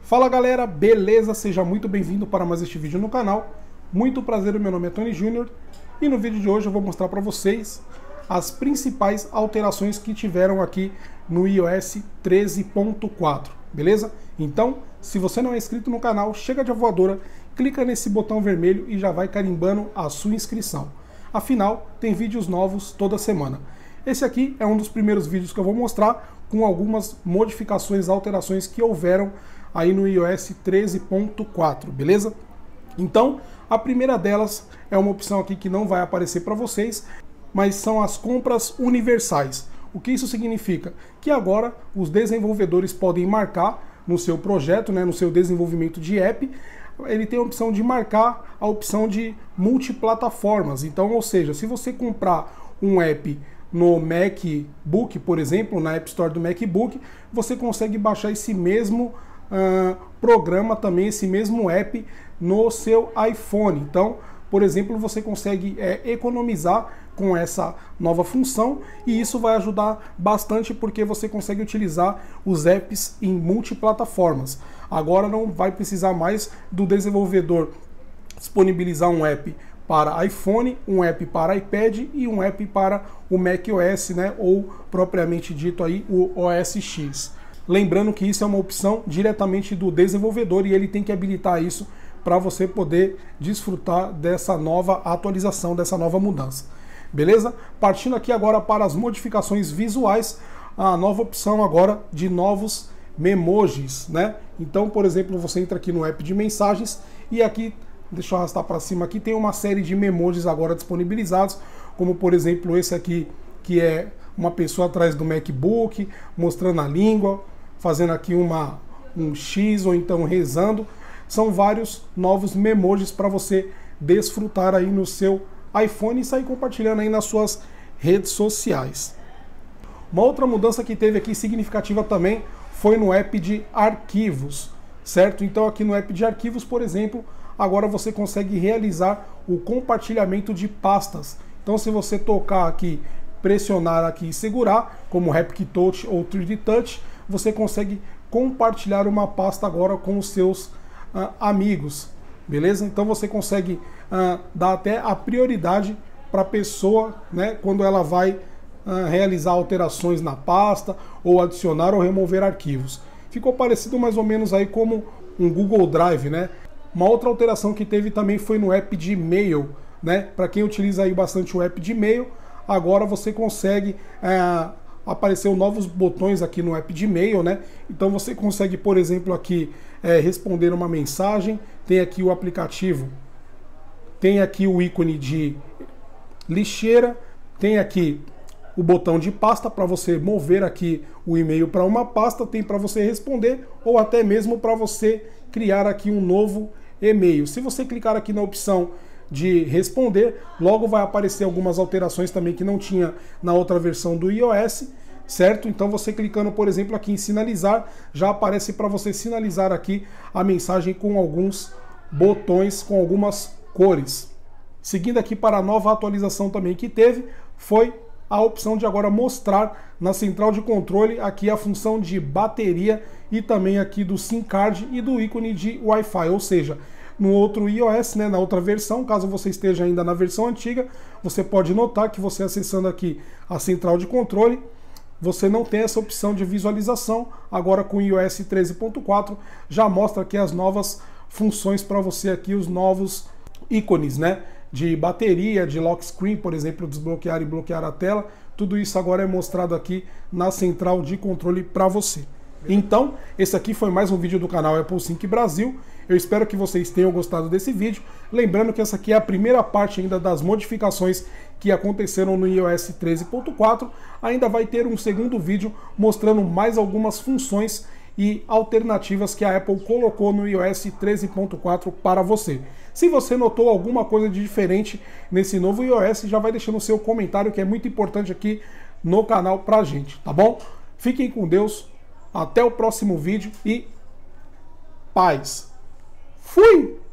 Fala galera, beleza? Seja muito bem-vindo para mais este vídeo no canal. Muito prazer, meu nome é Tony Júnior e no vídeo de hoje eu vou mostrar para vocês as principais alterações que tiveram aqui no iOS 13.4, beleza? Então, se você não é inscrito no canal, chega de voadora, clica nesse botão vermelho e já vai carimbando a sua inscrição. Afinal, tem vídeos novos toda semana. Esse aqui é um dos primeiros vídeos que eu vou mostrar com algumas modificações, alterações que houveram aí no iOS 13.4, beleza? Então, a primeira delas é uma opção aqui que não vai aparecer para vocês, mas são as compras universais. O que isso significa? Que agora os desenvolvedores podem marcar no seu projeto, no seu desenvolvimento de app, ele tem a opção de marcar a opção de multiplataformas. Então, ou seja, se você comprar um app no MacBook, por exemplo, na App Store do MacBook, você consegue baixar esse mesmo programa também, esse mesmo app no seu iPhone. Então, por exemplo, você consegue economizar com essa nova função e isso vai ajudar bastante porque você consegue utilizar os apps em multiplataformas. Agora não vai precisar mais do desenvolvedor disponibilizar um app para iPhone, um app para iPad e um app para o macOS, ou propriamente dito aí o OS X. Lembrando que isso é uma opção diretamente do desenvolvedor e ele tem que habilitar isso para você poder desfrutar dessa nova atualização, dessa nova mudança. Beleza? Partindo aqui agora para as modificações visuais, a nova opção agora de novos memojis, Então, por exemplo, você entra aqui no app de mensagens e aqui, deixa eu arrastar para cima aqui, tem uma série de memojis agora disponibilizados, como por exemplo esse aqui, que é uma pessoa atrás do MacBook, mostrando a língua, fazendo aqui um X ou então rezando. São vários novos memojis para você desfrutar aí no seu iPhone e sair compartilhando aí nas suas redes sociais. Uma outra mudança que teve aqui significativa também foi no app de arquivos, certo? Então aqui no app de arquivos, por exemplo, agora você consegue realizar o compartilhamento de pastas. Então se você tocar aqui, pressionar aqui e segurar, como Haptic Touch ou 3D Touch, você consegue compartilhar uma pasta agora com os seus amigos, beleza? Então você consegue dar até a prioridade para a pessoa, quando ela vai realizar alterações na pasta ou adicionar ou remover arquivos. Ficou parecido mais ou menos aí como um Google Drive, Uma outra alteração que teve também foi no app de e-mail, Para quem utiliza aí bastante o app de e-mail, agora você consegue apareceu novos botões aqui no app de e-mail, Então você consegue, por exemplo, aqui responder uma mensagem, tem aqui o aplicativo, tem aqui o ícone de lixeira, tem aqui o botão de pasta para você mover aqui o e-mail para uma pasta, tem para você responder ou até mesmo para você criar aqui um novo e-mail. Se você clicar aqui na opção de responder, logo vai aparecer algumas alterações também que não tinha na outra versão do iOS, certo? Então você clicando, por exemplo, aqui em sinalizar, já aparece para você sinalizar aqui a mensagem com alguns botões, com algumas cores. Seguindo aqui para a nova atualização também que teve, foi a opção de agora mostrar na central de controle aqui a função de bateria e também aqui do SIM card e do ícone de Wi-Fi, ou seja, no outro iOS, na outra versão, caso você esteja ainda na versão antiga, você pode notar que você acessando aqui a central de controle, você não tem essa opção de visualização. Agora com o iOS 13.4 já mostra aqui as novas funções para você aqui, os novos ícones, de bateria, de lock screen, por exemplo, desbloquear e bloquear a tela. Tudo isso agora é mostrado aqui na central de controle para você. Então, esse aqui foi mais um vídeo do canal Apple Sync Brasil. Eu espero que vocês tenham gostado desse vídeo. Lembrando que essa aqui é a primeira parte ainda das modificações que aconteceram no iOS 13.4. Ainda vai ter um segundo vídeo mostrando mais algumas funções e alternativas que a Apple colocou no iOS 13.4 para você. Se você notou alguma coisa de diferente nesse novo iOS, já vai deixando o seu comentário, que é muito importante aqui no canal pra gente, tá bom? Fiquem com Deus, até o próximo vídeo e paz! Fui!